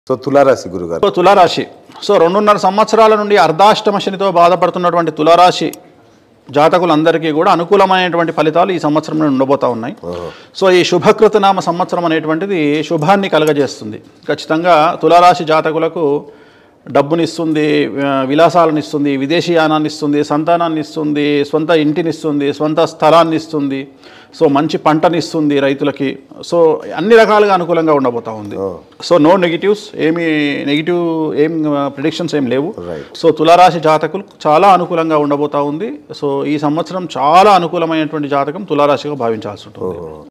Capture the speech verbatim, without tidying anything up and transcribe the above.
So తులారాశి గురుగారు. So తులారాశి సో రెండున్నర సంవత్సరాల నుండి అర్ధాష్టమ శనితో బాధపడుతున్నటువంటి తులారాశి జాతకులందరికీ కూడా అనుకూలమైనటువంటి ఫలితాలు ఈ సంవత్సరం ఉండబోతా ఉన్నాయి. సో ఈ శుభకృతనామ సంవత్సరం అనేటువంటిది శుభాన్ని కలగజేస్తుంది. ఖచ్చితంగా తులారాశి జాతకులకు డబ్బునిస్తుంది, విలాసాలను ఇస్తుంది, విదేశీయానాన్ని ఇస్తుంది, సంతానాన్ని ఇస్తుంది, సొంత ఇంటిని ఇస్తుంది, సొంత స్థలాన్ని ఇస్తుంది, సో మంచి పంటనిస్తుంది రైతులకి. సో అన్ని రకాలుగా అనుకూలంగా ఉండబోతా ఉంది. సో నో నెగిటివ్స్, ఏమి నెగిటివ్ ఏం ప్రిడిక్షన్స్ ఏం లేవు. సో తులారాశి జాతకులు చాలా అనుకూలంగా ఉండబోతా ఉంది. సో ఈ సంవత్సరం చాలా అనుకూలమైనటువంటి జాతకం తులారాశిగా భావించాల్సి ఉంటుంది.